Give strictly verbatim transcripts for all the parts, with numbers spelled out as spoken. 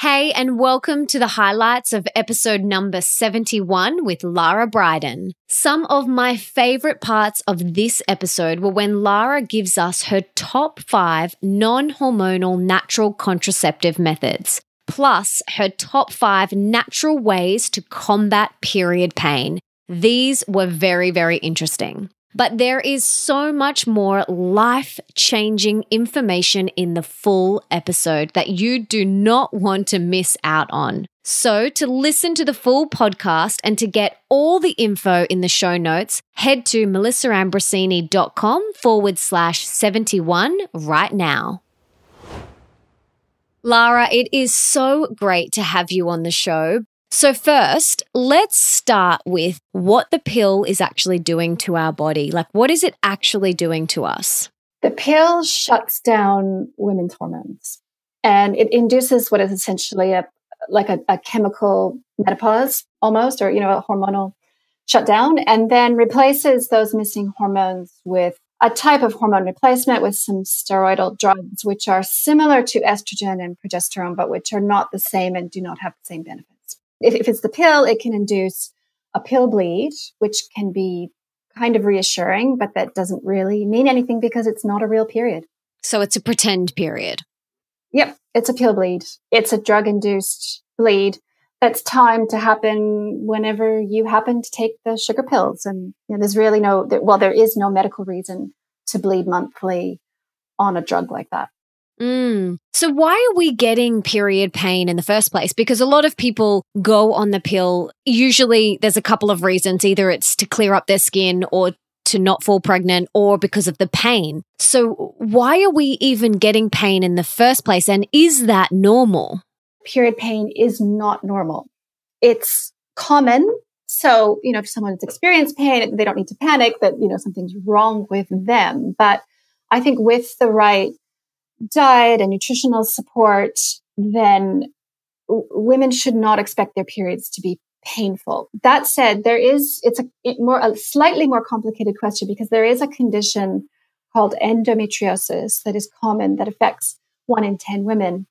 Hey, and welcome to the highlights of episode number seventy-one with Lara Bryden. Some of my favorite parts of this episode were when Lara gives us her top five non-hormonal natural contraceptive methods, plus her top five natural ways to combat period pain. These were very, very interesting. But there is so much more life-changing information in the full episode that you do not want to miss out on. So to listen to the full podcast and to get all the info in the show notes, head to melissaambrosini.com forward slash 71 right now. Lara, it is so great to have you on the show. So first, let's start with what the pill is actually doing to our body. Like, what is it actually doing to us? The pill shuts down women's hormones, and it induces what is essentially a like a, a chemical menopause almost, or, you know, a hormonal shutdown, and then replaces those missing hormones with a type of hormone replacement with some steroidal drugs, which are similar to estrogen and progesterone, but which are not the same and do not have the same benefits. If, if it's the pill, it can induce a pill bleed, which can be kind of reassuring, but that doesn't really mean anything because it's not a real period. So it's a pretend period. Yep, it's a pill bleed. It's a drug-induced bleed that's timed to happen whenever you happen to take the sugar pills. And you know, there's really no, well, there is no medical reason to bleed monthly on a drug like that. Mm. So why are we getting period pain in the first place? Because a lot of people go on the pill. Usually there's a couple of reasons. Either it's to clear up their skin or to not fall pregnant or because of the pain. So why are we even getting pain in the first place? And is that normal? Period pain is not normal. It's common. So, you know, if someone's experienced pain, they don't need to panic that, you know, something's wrong with them. But I think with the right diet and nutritional support, then w- women should not expect their periods to be painful. That said, there is, it's a it more, a slightly more complicated question because there is a condition called endometriosis that is common that affects one in ten women,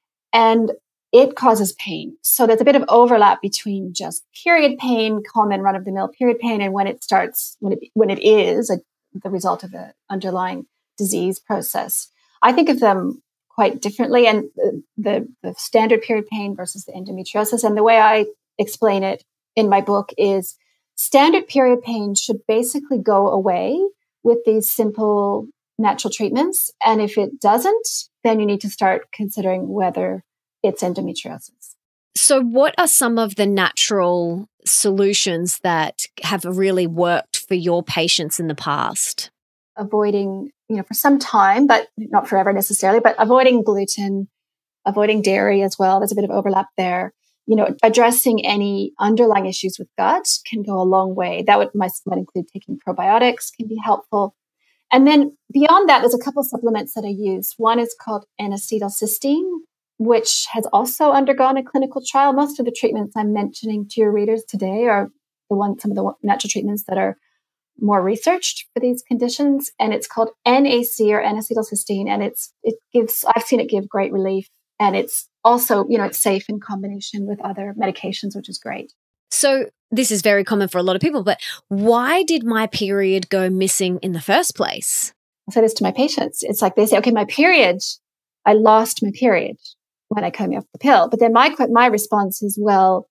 and it causes pain. So there's a bit of overlap between just period pain, common run-of-the-mill period pain, and when it starts, when it, when it is a, the result of an underlying disease process. I think of them quite differently, and the, the, the standard period pain versus the endometriosis. And the way I explain it in my book is standard period pain should basically go away with these simple natural treatments. And if it doesn't, then you need to start considering whether it's endometriosis. So what are some of the natural solutions that have really worked for your patients in the past? Avoiding, you know, for some time, but not forever necessarily, but avoiding gluten, avoiding dairy as well. There's a bit of overlap there. You know, addressing any underlying issues with gut can go a long way. That would might, might include taking probiotics, can be helpful. And then beyond that, there's a couple of supplements that I use. One is called N-acetylcysteine, which has also undergone a clinical trial. Most of the treatments I'm mentioning to your readers today are the one, some of the natural treatments that are more researched for these conditions, and it's called N A C or N-acetylcysteine, and it's it gives I've seen it give great relief, and it's also, you know, it's safe in combination with other medications, which is great. So this is very common for a lot of people, but why did my period go missing in the first place? I say this to my patients. It's like they say, okay, my period, I lost my period when I came off the pill, but then my my response is, well,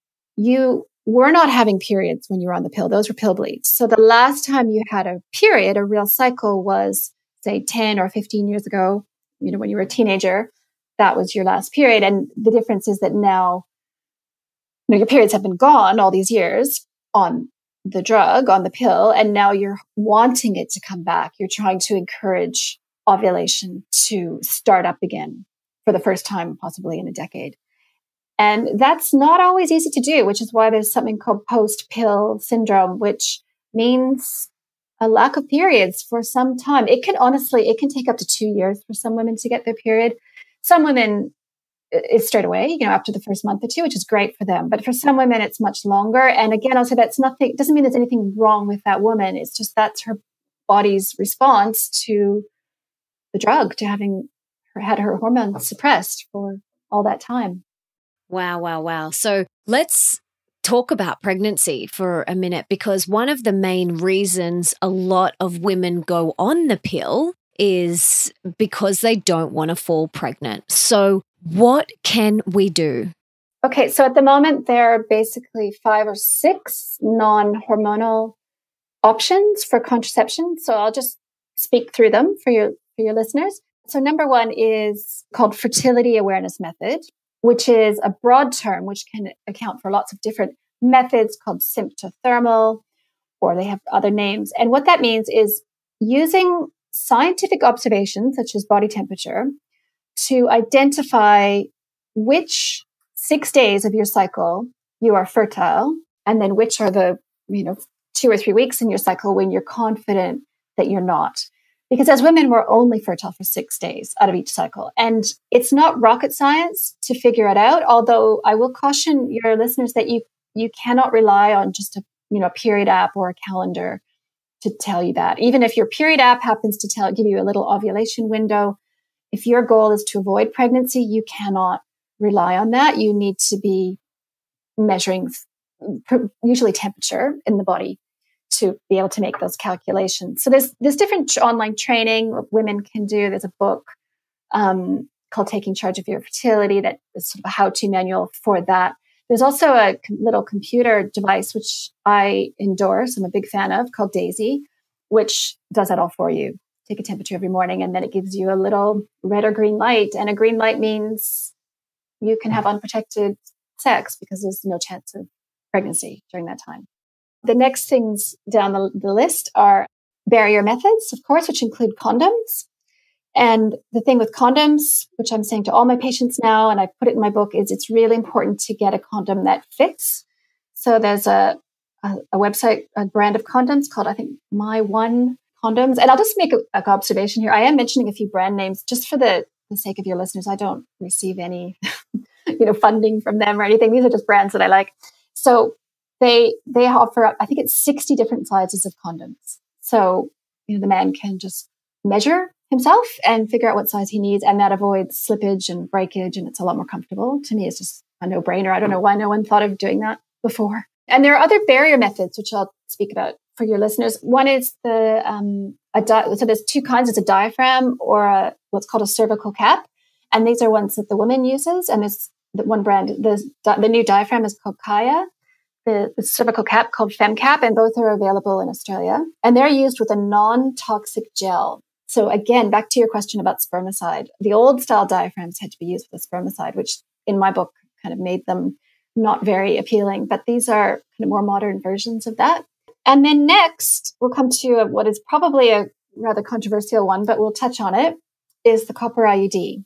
you were not having periods when you were on the pill. Those were pill bleeds. So the last time you had a period, a real cycle, was, say, ten or fifteen years ago, you know, when you were a teenager. That was your last period. And the difference is that now, you know, your periods have been gone all these years on the drug, on the pill, and now you're wanting it to come back. You're trying to encourage ovulation to start up again for the first time, possibly in a decade. And that's not always easy to do, which is why there's something called post-pill syndrome, which means a lack of periods for some time. It can honestly, it can take up to two years for some women to get their period. Some women, it's straight away, you know, after the first month or two, which is great for them. But for some women, it's much longer. And again, I'll say that's nothing, it doesn't mean there's anything wrong with that woman. It's just that's her body's response to the drug, to having her, had her hormones suppressed for all that time. Wow, wow, wow. So let's talk about pregnancy for a minute, because one of the main reasons a lot of women go on the pill is because they don't want to fall pregnant. So what can we do? Okay, so at the moment, there are basically five or six non-hormonal options for contraception. So I'll just speak through them for your for your listeners. So number one is called fertility awareness method, which is a broad term which can account for lots of different methods called symptothermal, or they have other names. And what that means is using scientific observations, such as body temperature, to identify which six days of your cycle you are fertile, and then which are the, you know, two or three weeks in your cycle when you're confident that you're not. Because as women, we're only fertile for six days out of each cycle. And it's not rocket science to figure it out. Although I will caution your listeners that you, you cannot rely on just a, you know, a period app or a calendar to tell you that. Even if your period app happens to tell, give you a little ovulation window, if your goal is to avoid pregnancy, you cannot rely on that. You need to be measuring usually temperature in the body to be able to make those calculations. So there's there's different online training women can do. There's a book um, called Taking Charge of Your Fertility that is sort of a how-to manual for that. There's also a little computer device, which I endorse, I'm a big fan of, called Daisy, which does that all for you. Take a temperature every morning, and then it gives you a little red or green light. And a green light means you can have unprotected sex because there's no chance of pregnancy during that time. The next things down the, the list are barrier methods, of course, which include condoms. And the thing with condoms, which I'm saying to all my patients now, and I put it in my book, is it's really important to get a condom that fits. So there's a, a, a website, a brand of condoms called, I think, My One Condoms. And I'll just make an observation here. I am mentioning a few brand names just for the, the sake of your listeners. I don't receive any you know, funding from them or anything. These are just brands that I like. So they they offer, I think it's sixty different sizes of condoms. So, you know, the man can just measure himself and figure out what size he needs, and that avoids slippage and breakage, and it's a lot more comfortable. To me, it's just a no-brainer. I don't know why no one thought of doing that before. And there are other barrier methods, which I'll speak about for your listeners. One is the, um, a di- so there's two kinds. There's a diaphragm or a, what's called a cervical cap. And these are ones that the woman uses. And there's the one brand, the, the new diaphragm is called Kaya, the, the cervical cap called FemCap, and both are available in Australia. And they're used with a non-toxic gel. So again, back to your question about spermicide. The old style diaphragms had to be used with a spermicide, which in my book kind of made them not very appealing. But these are kind of more modern versions of that. And then next, we'll come to a, what is probably a rather controversial one, but we'll touch on it, is the copper I U D.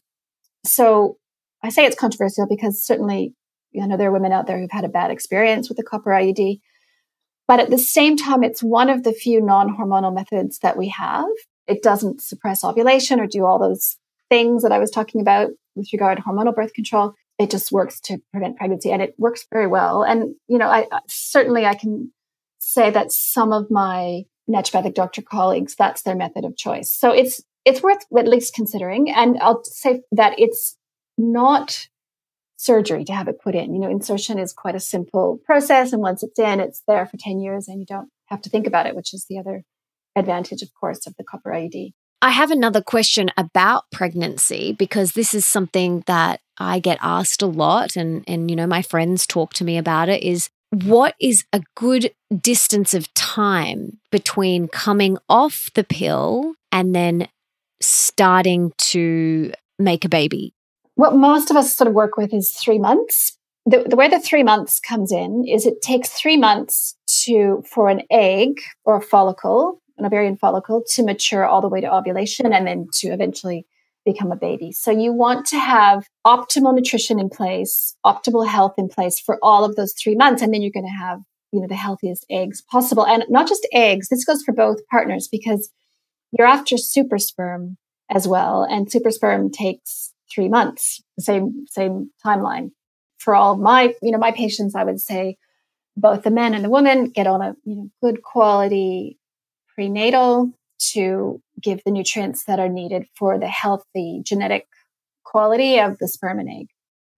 So I say it's controversial because certainly, you know, there are women out there who've had a bad experience with the copper I U D. But at the same time, it's one of the few non-hormonal methods that we have. It doesn't suppress ovulation or do all those things that I was talking about with regard to hormonal birth control. It just works to prevent pregnancy, and it works very well. And, you know, I certainly I can say that some of my naturopathic doctor colleagues, that's their method of choice. So it's it's worth at least considering. And I'll say that it's not surgery to have it put in. You know, insertion is quite a simple process. And once it's in, it's there for ten years and you don't have to think about it, which is the other advantage, of course, of the copper I U D. I have another question about pregnancy, because this is something that I get asked a lot, and, and, you know, my friends talk to me about it, is what is a good distance of time between coming off the pill and then starting to make a baby? What most of us sort of work with is three months. The, the way the three months comes in is it takes three months to for an egg or a follicle, an ovarian follicle, to mature all the way to ovulation and then to eventually become a baby. So you want to have optimal nutrition in place, optimal health in place for all of those three months. And then you're going to have, you know, the healthiest eggs possible. And not just eggs, this goes for both partners, because you're after super sperm as well. And super sperm takes three months, the same, same timeline. For all my, you know, my patients, I would say both the men and the women get on a, you know, good quality prenatal to give the nutrients that are needed for the healthy genetic quality of the sperm and egg.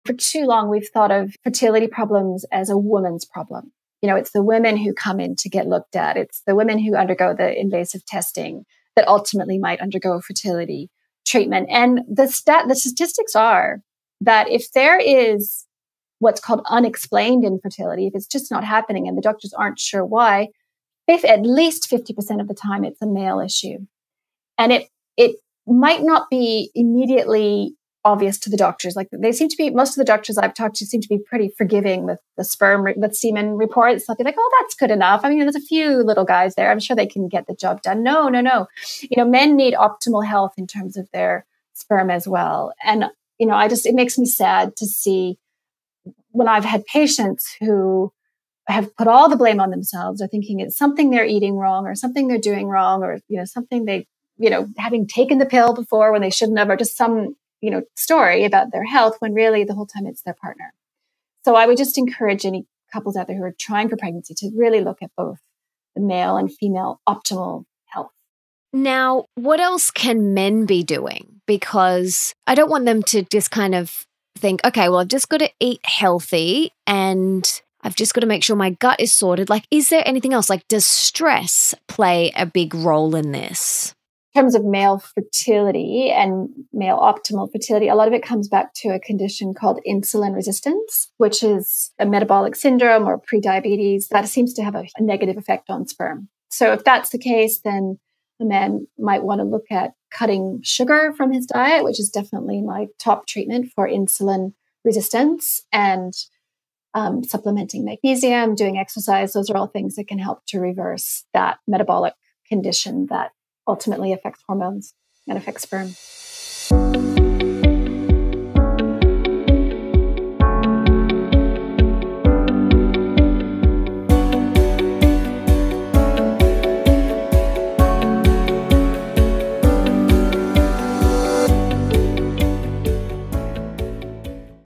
For too long, we've thought of fertility problems as a woman's problem. You know, it's the women who come in to get looked at. It's the women who undergo the invasive testing that ultimately might undergo fertility treatment. And the stat, the statistics are that if there is what's called unexplained infertility, if it's just not happening and the doctors aren't sure why, if at least fifty percent of the time it's a male issue. And it it might not be immediately obvious to the doctors. Like they seem to be, most of the doctors I've talked to seem to be pretty forgiving with the sperm, with semen reports. They'll be like, oh, that's good enough. I mean, there's a few little guys there. I'm sure they can get the job done. No, no, no. You know, men need optimal health in terms of their sperm as well. And, you know, I just, it makes me sad to see when I've had patients who have put all the blame on themselves or thinking it's something they're eating wrong or something they're doing wrong or, you know, something they, you know, having taken the pill before when they shouldn't have, or just some, you know, story about their health when really the whole time it's their partner. So I would just encourage any couples out there who are trying for pregnancy to really look at both the male and female optimal health. Now, what else can men be doing? Because I don't want them to just kind of think, okay, well, I've just got to eat healthy and I've just got to make sure my gut is sorted. Like, is there anything else? Like, does stress play a big role in this? In terms of male fertility and male optimal fertility, a lot of it comes back to a condition called insulin resistance, which is a metabolic syndrome or prediabetes that seems to have a, a negative effect on sperm. So if that's the case, then a man might want to look at cutting sugar from his diet, which is definitely my top treatment for insulin resistance, and um, supplementing magnesium, doing exercise. Those are all things that can help to reverse that metabolic condition that ultimately affects hormones and affects sperm.